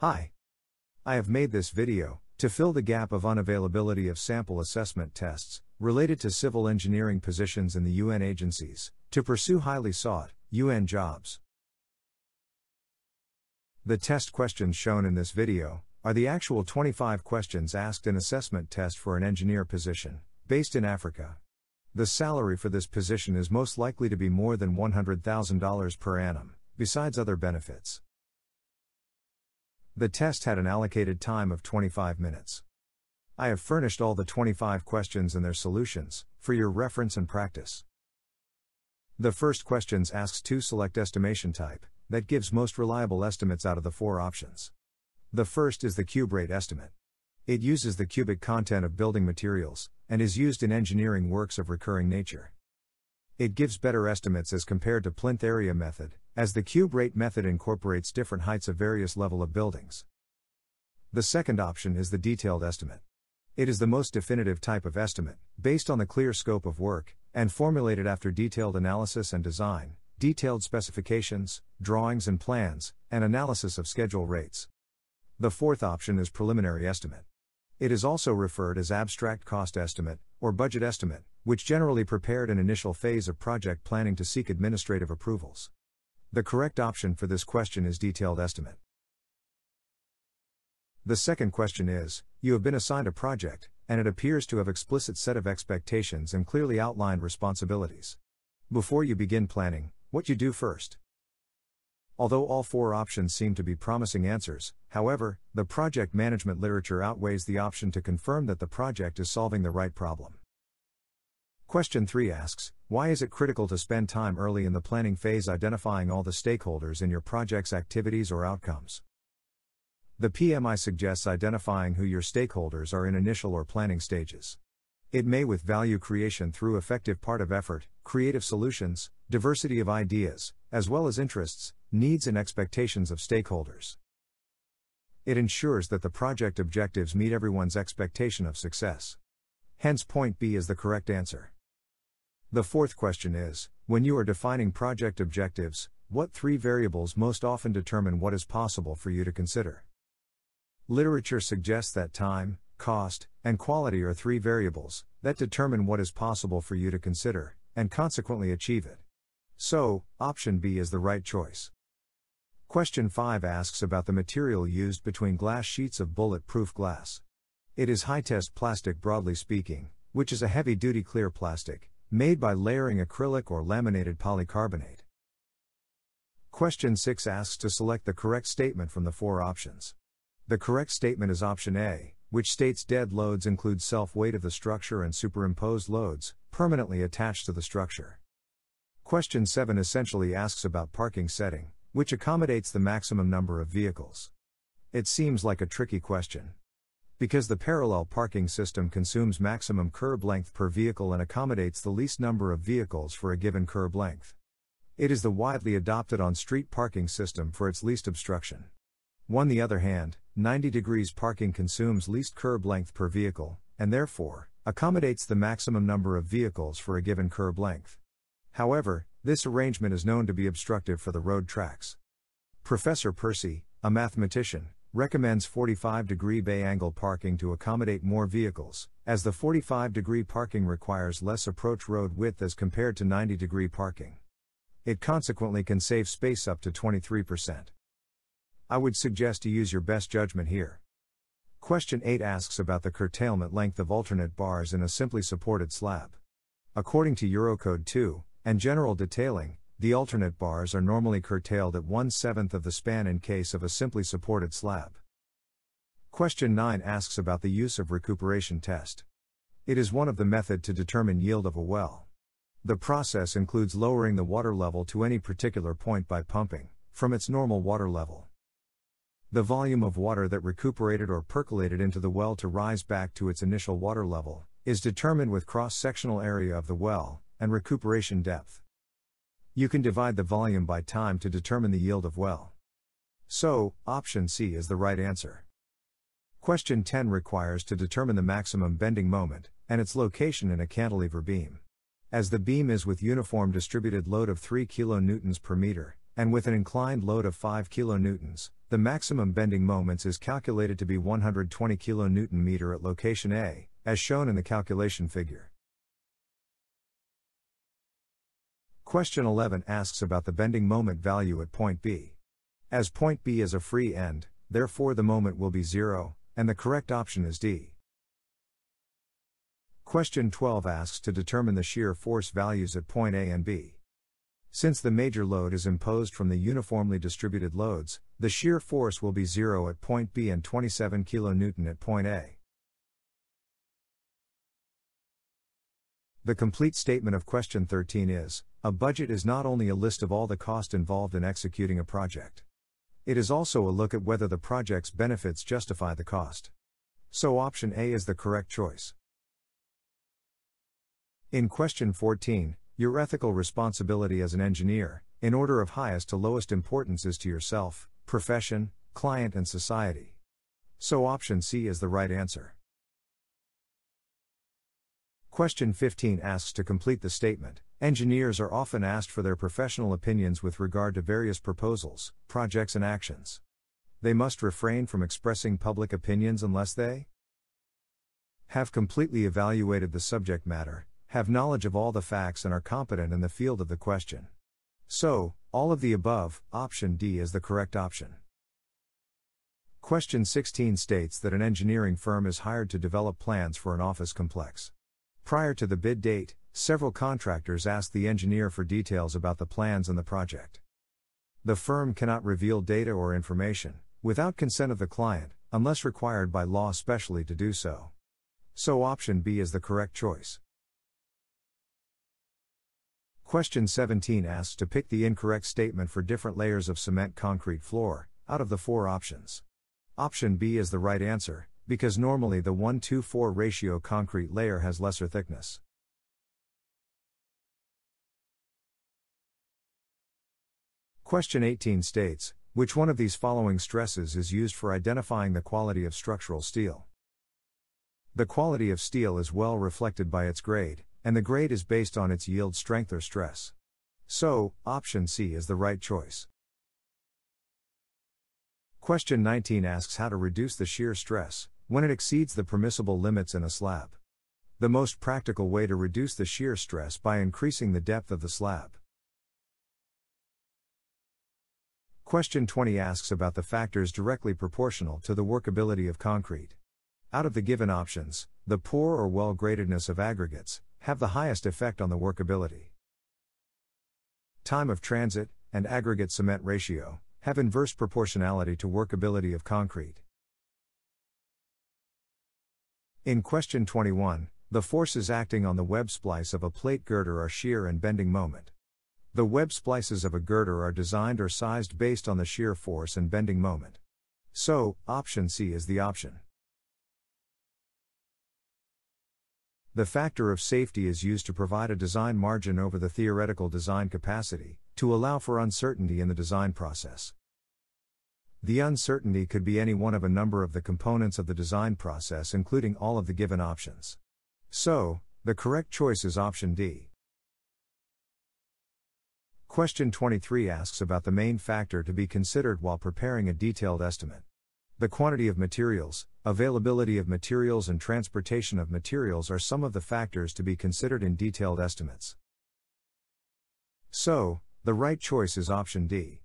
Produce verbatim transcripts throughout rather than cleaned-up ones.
Hi. I have made this video to fill the gap of unavailability of sample assessment tests related to civil engineering positions in the U N agencies to pursue highly sought U N jobs. The test questions shown in this video are the actual twenty-five questions asked in assessment test for an engineer position based in Africa. The salary for this position is most likely to be more than one hundred thousand dollars per annum, besides other benefits. The test had an allocated time of twenty-five minutes. I have furnished all the twenty-five questions and their solutions for your reference and practice. The first questions asks to select estimation type that gives most reliable estimates out of the four options. The first is the cube rate estimate. It uses the cubic content of building materials and is used in engineering works of recurring nature. It gives better estimates as compared to plinth area method, as the cube rate method incorporates different heights of various level of buildings. The second option is the detailed estimate. It is the most definitive type of estimate, based on the clear scope of work, and formulated after detailed analysis and design, detailed specifications, drawings and plans, and analysis of schedule rates. The fourth option is preliminary estimate. It is also referred as abstract cost estimate, or budget estimate, which generally prepared an initial phase of project planning to seek administrative approvals. The correct option for this question is detailed estimate. The second question is, you have been assigned a project, and it appears to have explicit set of expectations and clearly outlined responsibilities. Before you begin planning, what you do first. Although all four options seem to be promising answers, however, the project management literature outweighs the option to confirm that the project is solving the right problem. Question three asks, why is it critical to spend time early in the planning phase identifying all the stakeholders in your project's activities or outcomes? The P M I suggests identifying who your stakeholders are in initial or planning stages. It may with value creation through effective part of effort, creative solutions, diversity of ideas, as well as interests, needs and expectations of stakeholders. It ensures that the project objectives meet everyone's expectation of success. Hence point B is the correct answer. The fourth question is, when you are defining project objectives, what three variables most often determine what is possible for you to consider? Literature suggests that time, cost, and quality are three variables that determine what is possible for you to consider, and consequently achieve it. So, option B is the right choice. Question five asks about the material used between glass sheets of bulletproof glass. It is high-test plastic broadly speaking, which is a heavy-duty clear plastic, made by layering acrylic or laminated polycarbonate. Question six asks to select the correct statement from the four options. The correct statement is option A, which states dead loads include self-weight of the structure and superimposed loads, permanently attached to the structure. Question seven essentially asks about parking setting, which accommodates the maximum number of vehicles. It seems like a tricky question. Because the parallel parking system consumes maximum curb length per vehicle and accommodates the least number of vehicles for a given curb length. It is the widely adopted on-street parking system for its least obstruction. On the other hand, ninety degrees parking consumes least curb length per vehicle, and therefore, accommodates the maximum number of vehicles for a given curb length. However, this arrangement is known to be obstructive for the road tracks. Professor Percy, a mathematician, recommends forty-five degree bay angle parking to accommodate more vehicles, as the forty-five degree parking requires less approach road width as compared to ninety degree parking. It consequently can save space up to twenty-three percent. I would suggest to use your best judgment here. Question eight asks about the curtailment length of alternate bars in a simply supported slab. According to Eurocode two, and general detailing, the alternate bars are normally curtailed at one seventh of the span in case of a simply supported slab. Question nine asks about the use of recuperation test. It is one of the method to determine yield of a well. The process includes lowering the water level to any particular point by pumping from its normal water level. The volume of water that recuperated or percolated into the well to rise back to its initial water level is determined with cross-sectional area of the well and recuperation depth. You can divide the volume by time to determine the yield of well. So, option C is the right answer. Question ten requires to determine the maximum bending moment and its location in a cantilever beam. As the beam is with uniform distributed load of three kilonewtons per meter, and with an inclined load of five kilonewtons, the maximum bending moments is calculated to be one hundred twenty kilonewton meter at location A, as shown in the calculation figure. Question eleven asks about the bending moment value at point B. As point B is a free end, therefore the moment will be zero, and the correct option is D. Question twelve asks to determine the shear force values at point A and B. Since the major load is imposed from the uniformly distributed loads, the shear force will be zero at point B and twenty-seven kilonewton at point A. The complete statement of question thirteen is, a budget is not only a list of all the cost involved in executing a project. It is also a look at whether the project's benefits justify the cost. So option A is the correct choice. In question fourteen, your ethical responsibility as an engineer, in order of highest to lowest importance, is to yourself, profession, client, and society. So option C is the right answer. Question fifteen asks to complete the statement. Engineers are often asked for their professional opinions with regard to various proposals, projects, and actions. They must refrain from expressing public opinions unless they have completely evaluated the subject matter, have knowledge of all the facts, and are competent in the field of the question. So, all of the above, option D is the correct option. Question sixteen states that an engineering firm is hired to develop plans for an office complex. Prior to the bid date, several contractors ask the engineer for details about the plans and the project. The firm cannot reveal data or information, without consent of the client, unless required by law specially to do so. So option B is the correct choice. Question seventeen asks to pick the incorrect statement for different layers of cement concrete floor, out of the four options. Option B is the right answer, because normally the one to four ratio concrete layer has lesser thickness. Question eighteen states, which one of these following stresses is used for identifying the quality of structural steel? The quality of steel is well reflected by its grade, and the grade is based on its yield strength or stress. So, option C is the right choice. Question nineteen asks how to reduce the shear stress when it exceeds the permissible limits in a slab. The most practical way to reduce the shear stress by increasing the depth of the slab. Question twenty asks about the factors directly proportional to the workability of concrete. Out of the given options, the poor or well-gradedness of aggregates have the highest effect on the workability. Time of transit and aggregate cement ratio have inverse proportionality to workability of concrete. In question twenty-one, the forces acting on the web splice of a plate girder are shear and bending moment. The web splices of a girder are designed or sized based on the shear force and bending moment. So, option C is the option. The factor of safety is used to provide a design margin over the theoretical design capacity, to allow for uncertainty in the design process. The uncertainty could be any one of a number of the components of the design process, including all of the given options. So, the correct choice is option D. Question twenty-three asks about the main factor to be considered while preparing a detailed estimate. The quantity of materials, availability of materials, and transportation of materials are some of the factors to be considered in detailed estimates. So, the right choice is option D.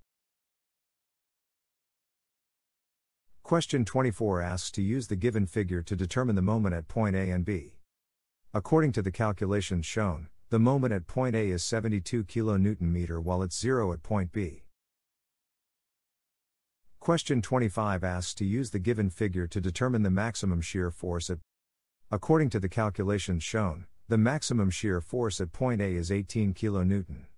Question twenty-four asks to use the given figure to determine the moment at point A and B. According to the calculations shown, the moment at point A is seventy-two kilonewton meter while it's zero at point B. Question twenty-five asks to use the given figure to determine the maximum shear force at. According to the calculations shown, the maximum shear force at point A is eighteen kilonewton.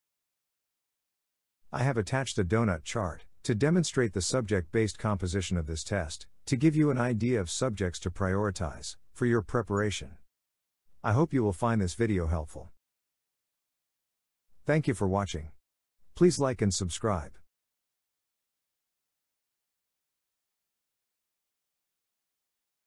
I have attached a donut chart to demonstrate the subject-based composition of this test, to give you an idea of subjects to prioritize for your preparation. I hope you will find this video helpful. Thank you for watching. Please like and subscribe.